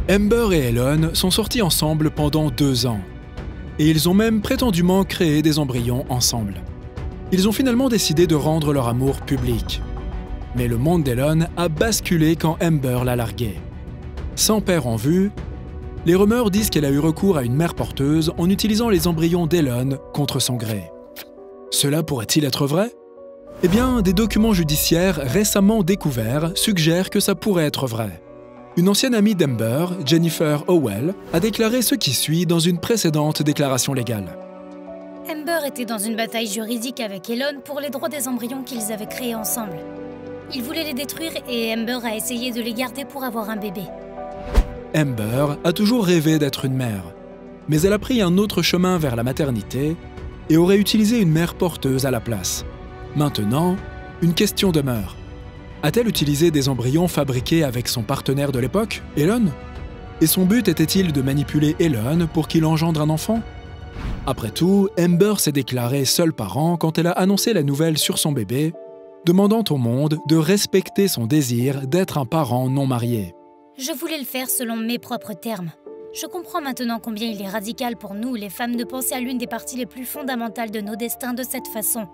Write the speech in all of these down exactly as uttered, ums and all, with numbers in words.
Amber et Elon sont sortis ensemble pendant deux ans. Et ils ont même prétendument créé des embryons ensemble. Ils ont finalement décidé de rendre leur amour public. Mais le monde d'Elon a basculé quand Amber l'a largué. Sans père en vue, les rumeurs disent qu'elle a eu recours à une mère porteuse en utilisant les embryons d'Elon contre son gré. Cela pourrait-il être vrai? Eh bien, des documents judiciaires récemment découverts suggèrent que ça pourrait être vrai. Une ancienne amie d'Amber, Jennifer Howell, a déclaré ce qui suit dans une précédente déclaration légale. Amber était dans une bataille juridique avec Elon pour les droits des embryons qu'ils avaient créés ensemble. Il voulait les détruire et Amber a essayé de les garder pour avoir un bébé. Amber a toujours rêvé d'être une mère, mais elle a pris un autre chemin vers la maternité et aurait utilisé une mère porteuse à la place. Maintenant, une question demeure. A-t-elle utilisé des embryons fabriqués avec son partenaire de l'époque, Elon? Et son but était-il de manipuler Elon pour qu'il engendre un enfant? Après tout, Amber s'est déclarée seule parent quand elle a annoncé la nouvelle sur son bébé, demandant au monde de respecter son désir d'être un parent non marié. Je voulais le faire selon mes propres termes. Je comprends maintenant combien il est radical pour nous, les femmes, de penser à l'une des parties les plus fondamentales de nos destins de cette façon.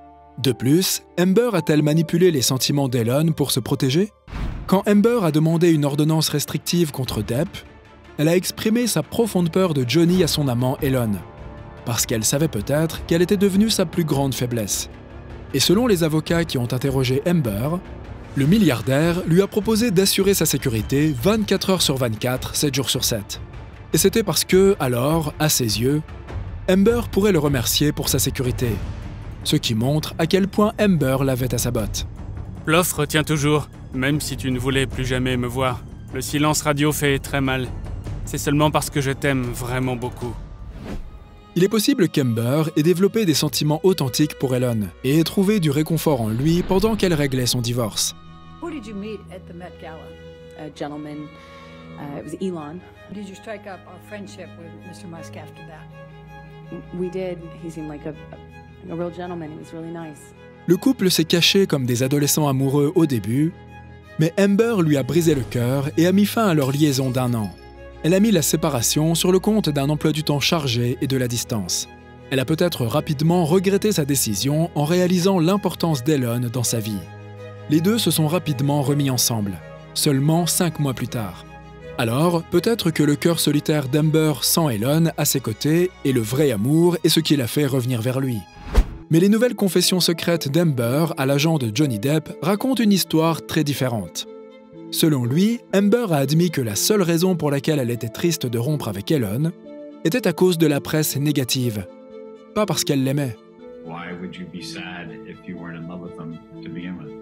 De plus, Amber a-t-elle manipulé les sentiments d'Elon pour se protéger? Quand Amber a demandé une ordonnance restrictive contre Depp, elle a exprimé sa profonde peur de Johnny à son amant Elon, parce qu'elle savait peut-être qu'elle était devenue sa plus grande faiblesse. Et selon les avocats qui ont interrogé Amber, le milliardaire lui a proposé d'assurer sa sécurité vingt-quatre heures sur vingt-quatre, sept jours sur sept. Et c'était parce que, alors, à ses yeux, Amber pourrait le remercier pour sa sécurité. Ce qui montre à quel point Amber l'avait à sa botte. L'offre tient toujours, même si tu ne voulais plus jamais me voir. Le silence radio fait très mal. C'est seulement parce que je t'aime vraiment beaucoup. Il est possible qu'Amber ait développé des sentiments authentiques pour Elon et ait trouvé du réconfort en lui pendant qu'elle réglait son divorce. Who did you meet at the Met Gala? A gentleman. Uh, it was Elon. Did you strike up a friendship with Mister Musk after that? We did. He seemed like a, a real gentleman. He was really nice. Le couple s'est caché comme des adolescents amoureux au début, mais Amber lui a brisé le cœur et a mis fin à leur liaison d'un an. Elle a mis la séparation sur le compte d'un emploi du temps chargé et de la distance. Elle a peut-être rapidement regretté sa décision en réalisant l'importance d'Elon dans sa vie. Les deux se sont rapidement remis ensemble, seulement cinq mois plus tard. Alors, peut-être que le cœur solitaire d'Amber sans Elon à ses côtés est le vrai amour et ce qui l'a fait revenir vers lui. Mais les nouvelles confessions secrètes d'Amber à l'agent de Johnny Depp racontent une histoire très différente. Selon lui, Amber a admis que la seule raison pour laquelle elle était triste de rompre avec Elon était à cause de la presse négative, pas parce qu'elle l'aimait. Why would you be sad if you weren't in love with him to begin with?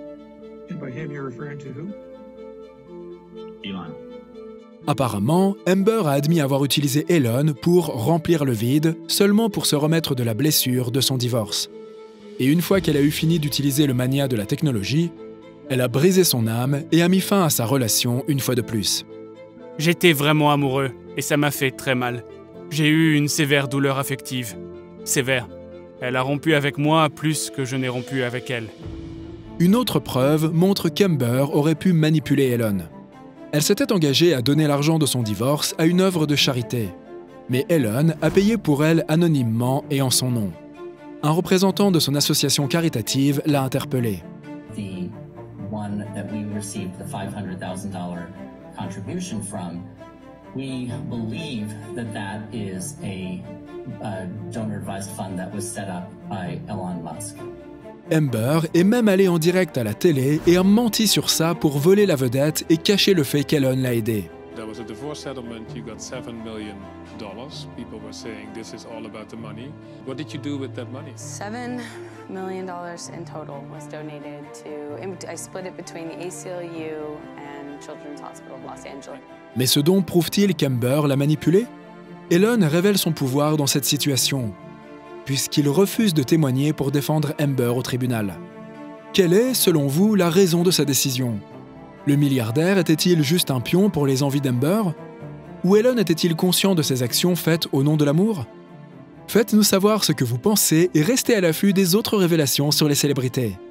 And by him, you're referring to who? Elon. Apparemment, Amber a admis avoir utilisé Elon pour remplir le vide, seulement pour se remettre de la blessure de son divorce. Et une fois qu'elle a eu fini d'utiliser le mania de la technologie, elle a brisé son âme et a mis fin à sa relation une fois de plus. J'étais vraiment amoureux et ça m'a fait très mal. J'ai eu une sévère douleur affective. Sévère. Elle a rompu avec moi plus que je n'ai rompu avec elle. Une autre preuve montre qu'Amber aurait pu manipuler Elon. Elle s'était engagée à donner l'argent de son divorce à une œuvre de charité. Mais Elon a payé pour elle anonymement et en son nom. Un représentant de son association caritative l'a interpellée. The one that we received the five hundred thousand dollars contribution from, we believe that that is a, a donor-advised fund that was set up by Elon Musk. Amber est même allée en direct à la télé et a menti sur ça pour voler la vedette et cacher le fait qu'Elon l'a aidé. There was a divorce settlement, you got seven million dollars. People were saying this is all about the money. What did you do with that money? Seven million dollars in total was donated to, I split it between the A C L U and Children's Hospital of Los Angeles. Mais ce don prouve-t-il qu'Amber l'a manipulé? Elon révèle son pouvoir dans cette situation, puisqu'il refuse de témoigner pour défendre Amber au tribunal. Quelle est, selon vous, la raison de sa décision? Le milliardaire était-il juste un pion pour les envies d'Amber? Ou Elon était-il conscient de ses actions faites au nom de l'amour? Faites-nous savoir ce que vous pensez et restez à l'affût des autres révélations sur les célébrités.